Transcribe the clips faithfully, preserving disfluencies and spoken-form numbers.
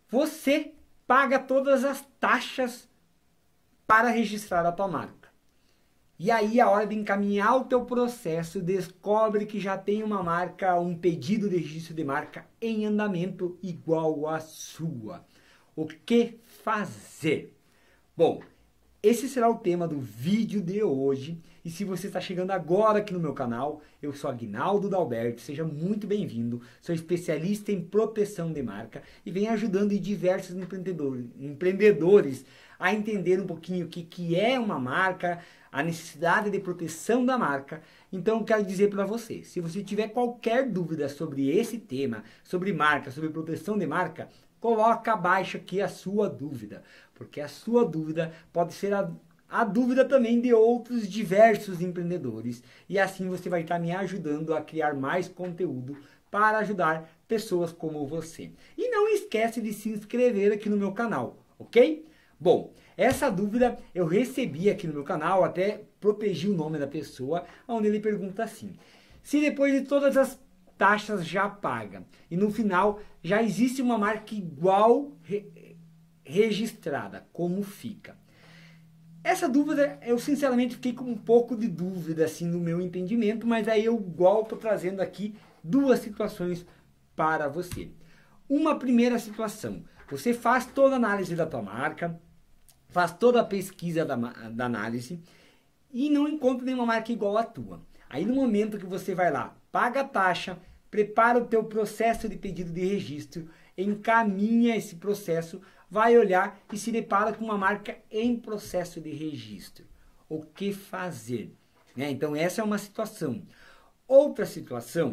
você paga todas as taxas para registrar a tua marca. E aí a hora de encaminhar o teu processo, descobre que já tem uma marca, um pedido de registro de marca em andamento igual à sua. O que fazer? Bom, esse será o tema do vídeo de hoje. E se você está chegando agora aqui no meu canal, eu sou Aguinaldo Dalberto, seja muito bem-vindo. Sou especialista em proteção de marca e venho ajudando diversos empreendedores, empreendedores a entender um pouquinho o que, que é uma marca, a necessidade de proteção da marca. Então eu quero dizer para você, se você tiver qualquer dúvida sobre esse tema, sobre marca, sobre proteção de marca, coloca abaixo aqui a sua dúvida, porque a sua dúvida pode ser a, a dúvida também de outros diversos empreendedores, e assim você vai estar me ajudando a criar mais conteúdo para ajudar pessoas como você. E não esquece de se inscrever aqui no meu canal, ok? Bom, essa dúvida eu recebi aqui no meu canal, até protegi o nome da pessoa, onde ele pergunta assim: se depois de todas as taxas já paga e no final já existe uma marca igual re, registrada, como fica? Essa dúvida eu sinceramente fiquei com um pouco de dúvida assim no meu entendimento, mas aí eu igual estou trazendo aqui duas situações para você. Uma primeira situação, você faz toda a análise da tua marca, faz toda a pesquisa da, da análise e não encontra nenhuma marca igual à tua. Aí no momento que você vai lá, paga a taxa, prepara o teu processo de pedido de registro, encaminha esse processo, vai olhar e se depara com uma marca em processo de registro. O que fazer? Né? Então essa é uma situação. Outra situação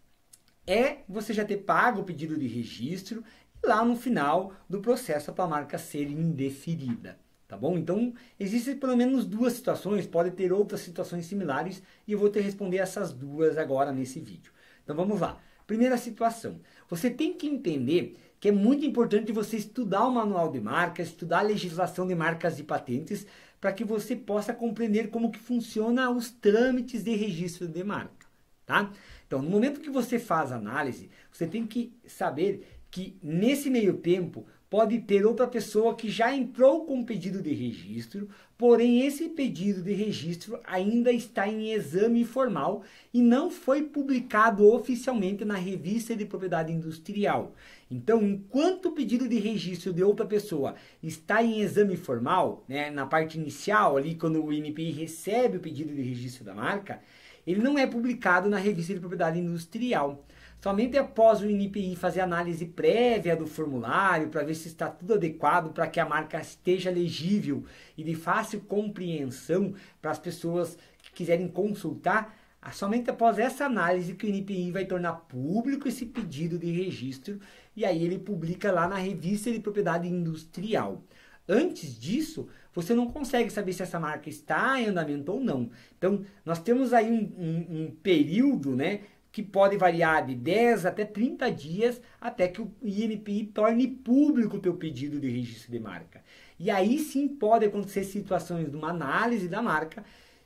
é você já ter pago o pedido de registro e lá no final do processo a tua marca ser indeferida. Tá bom? Então, existem pelo menos duas situações, pode ter outras situações similares e eu vou te responder essas duas agora nesse vídeo. Então vamos lá. Primeira situação, você tem que entender que é muito importante você estudar o manual de marcas, estudar a legislação de marcas e patentes, para que você possa compreender como que funciona os trâmites de registro de marca. Tá? Então, no momento que você faz a análise, você tem que saber que nesse meio tempo pode ter outra pessoa que já entrou com um pedido de registro, porém esse pedido de registro ainda está em exame formal e não foi publicado oficialmente na revista de propriedade industrial. Então, enquanto o pedido de registro de outra pessoa está em exame formal, né, na parte inicial, ali quando o I N P I recebe o pedido de registro da marca, ele não é publicado na revista de propriedade industrial. Somente após o I N P I fazer análise prévia do formulário para ver se está tudo adequado para que a marca esteja legível e de fácil compreensão para as pessoas que quiserem consultar, somente após essa análise que o I N P I vai tornar público esse pedido de registro e aí ele publica lá na revista de propriedade industrial. Antes disso, você não consegue saber se essa marca está em andamento ou não. Então, nós temos aí um, um, um período, né, que pode variar de dez até trinta dias até que o I N P I torne público o teu pedido de registro de marca. E aí sim pode acontecer situações de uma análise da marca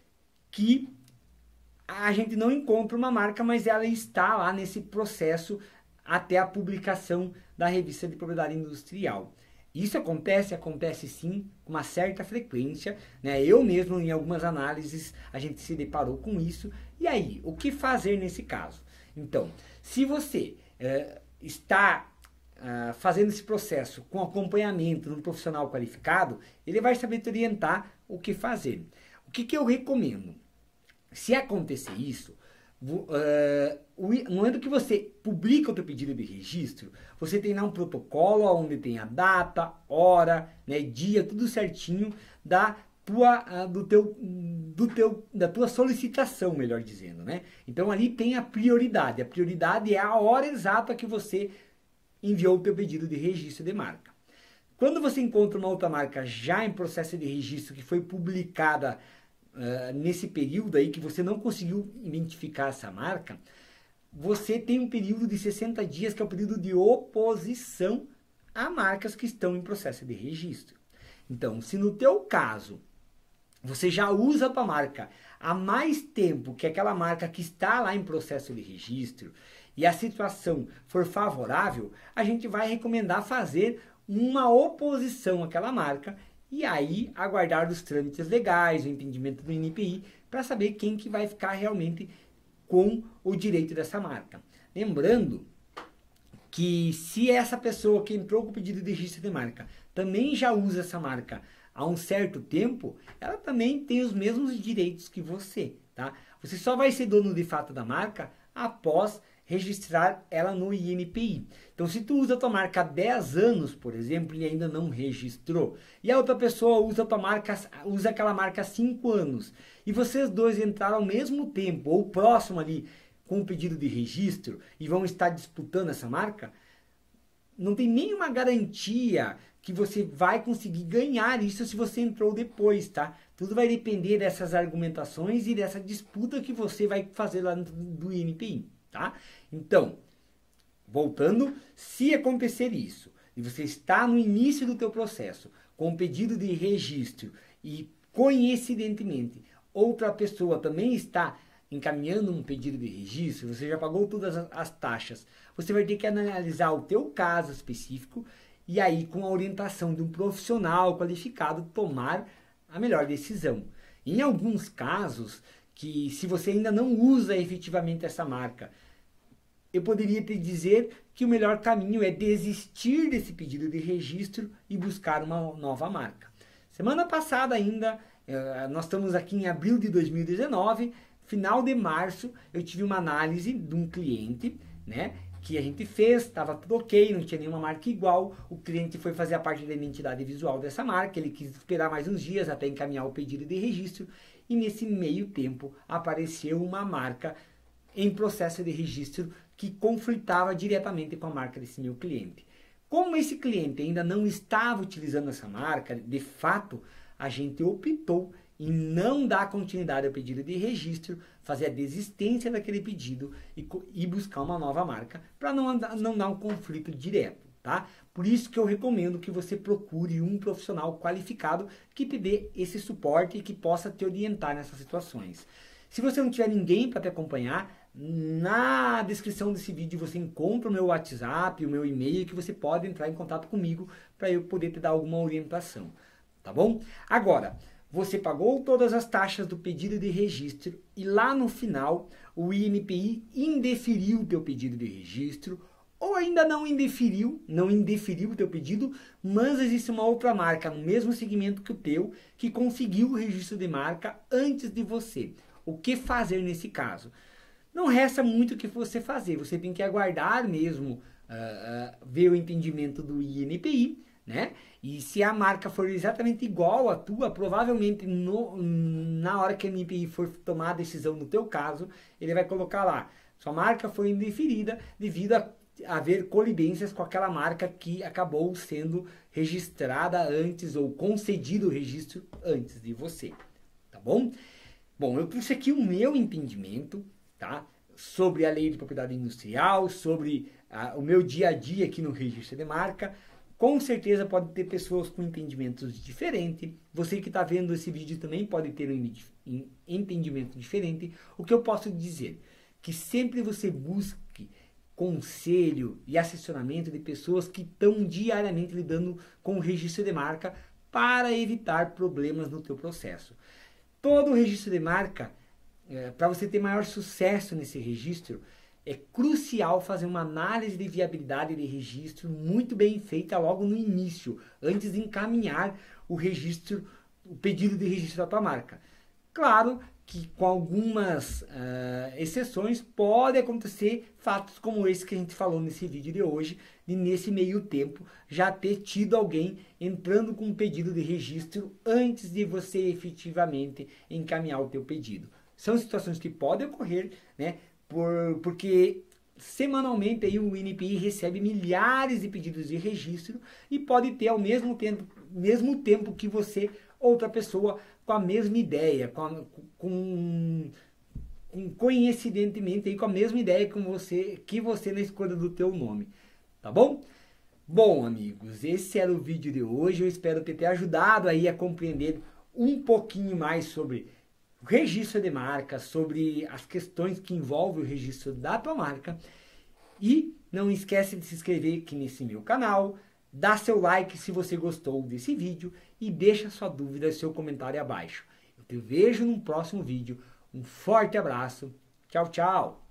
que a gente não encontra uma marca, mas ela está lá nesse processo até a publicação da revista de propriedade industrial. Isso acontece? Acontece sim, com uma certa frequência, né? Eu mesmo, em algumas análises, a gente se deparou com isso. E aí, o que fazer nesse caso? Então, se você é, está é, fazendo esse processo com acompanhamento de um profissional qualificado, ele vai saber te orientar o que fazer. O que, que eu recomendo? Se acontecer isso, Uh, no momento que você publica o teu pedido de registro, você tem lá um protocolo onde tem a data, hora, né, dia, tudo certinho da tua, uh, do teu, do teu, da tua solicitação, melhor dizendo, né? Então ali tem a prioridade. A prioridade é a hora exata que você enviou o teu pedido de registro de marca. Quando você encontra uma outra marca já em processo de registro que foi publicada Uh, nesse período aí que você não conseguiu identificar essa marca, você tem um período de sessenta dias, que é o período de oposição a marcas que estão em processo de registro. Então, se no teu caso, você já usa a tua marca há mais tempo que aquela marca que está lá em processo de registro, e a situação for favorável, a gente vai recomendar fazer uma oposição àquela marca e aí aguardar os trâmites legais, o entendimento do I N P I, para saber quem que vai ficar realmente com o direito dessa marca. Lembrando que se essa pessoa que entrou com o pedido de registro de marca também já usa essa marca há um certo tempo, ela também tem os mesmos direitos que você, tá? Você só vai ser dono de fato da marca após registrar ela no I N P I. Então, se tu usa a tua marca há dez anos, por exemplo, e ainda não registrou, e a outra pessoa usa a tua marca, usa aquela marca há cinco anos, e vocês dois entraram ao mesmo tempo, ou próximo ali, com o pedido de registro, e vão estar disputando essa marca, não tem nenhuma garantia que você vai conseguir ganhar isso se você entrou depois, tá? Tudo vai depender dessas argumentações e dessa disputa que você vai fazer lá dentro do I N P I, tá? Então, voltando, se acontecer isso, e você está no início do teu processo, com o pedido de registro, e coincidentemente, outra pessoa também está encaminhando um pedido de registro, você já pagou todas as taxas, você vai ter que analisar o teu caso específico e aí com a orientação de um profissional qualificado tomar a melhor decisão. Em alguns casos, que se você ainda não usa efetivamente essa marca, eu poderia te dizer que o melhor caminho é desistir desse pedido de registro e buscar uma nova marca. Semana passada ainda, nós estamos aqui em abril de dois mil e dezenove, final de março, eu tive uma análise de um cliente, né, que a gente fez, estava tudo ok, não tinha nenhuma marca igual, o cliente foi fazer a parte da identidade visual dessa marca, ele quis esperar mais uns dias até encaminhar o pedido de registro, e nesse meio tempo apareceu uma marca em processo de registro que conflitava diretamente com a marca desse meu cliente. Como esse cliente ainda não estava utilizando essa marca, de fato, a gente optou em não dar continuidade ao pedido de registro, fazer a desistência daquele pedido e, e buscar uma nova marca para não, não dar um conflito direto, tá? Por isso que eu recomendo que você procure um profissional qualificado que te dê esse suporte e que possa te orientar nessas situações. Se você não tiver ninguém para te acompanhar, na descrição desse vídeo você encontra o meu WhatsApp, o meu e-mail, que você pode entrar em contato comigo para eu poder te dar alguma orientação, tá bom? Agora, você pagou todas as taxas do pedido de registro e lá no final o I N P I indeferiu o teu pedido de registro ou ainda não indeferiu, não indeferiu o teu pedido, mas existe uma outra marca no mesmo segmento que o teu que conseguiu o registro de marca antes de você. O que fazer nesse caso? Não resta muito o que você fazer, você tem que aguardar mesmo, uh, uh, ver o entendimento do I N P I, né? E se a marca for exatamente igual à tua, provavelmente no, na hora que a I N P I for tomar a decisão no teu caso, ele vai colocar lá, sua marca foi indeferida devido a haver colidências com aquela marca que acabou sendo registrada antes ou concedido o registro antes de você, tá bom? Bom, eu trouxe aqui o meu entendimento, tá? Sobre a lei de propriedade industrial, sobre ah, o meu dia a dia aqui no registro de marca. Com certeza pode ter pessoas com entendimentos diferentes. Você que está vendo esse vídeo também pode ter um entendimento diferente. O que eu posso dizer? Que sempre você busque conselho e assessoramento de pessoas que estão diariamente lidando com o registro de marca para evitar problemas no teu processo. Todo o registro de marca, é, para você ter maior sucesso nesse registro, é crucial fazer uma análise de viabilidade de registro muito bem feita logo no início, antes de encaminhar o registro, o pedido de registro da tua marca. Claro que com algumas uh, exceções pode acontecer fatos como esse que a gente falou nesse vídeo de hoje, e nesse meio tempo já ter tido alguém entrando com um pedido de registro antes de você efetivamente encaminhar o teu pedido. São situações que podem ocorrer, né? Por, porque semanalmente aí o I N P I recebe milhares de pedidos de registro e pode ter ao mesmo tempo, mesmo tempo que você, outra pessoa com a mesma ideia, com, com, com coincidentemente aí com a mesma ideia com você, que você na escolha do teu nome, tá bom? Bom, amigos, esse era o vídeo de hoje, eu espero ter te ajudado aí a compreender um pouquinho mais sobre o registro de marca, sobre as questões que envolvem o registro da tua marca. E não esquece de se inscrever aqui nesse meu canal, dá seu like se você gostou desse vídeo e deixa sua dúvida, seu comentário abaixo. Eu te vejo num próximo vídeo. Um forte abraço. Tchau, tchau.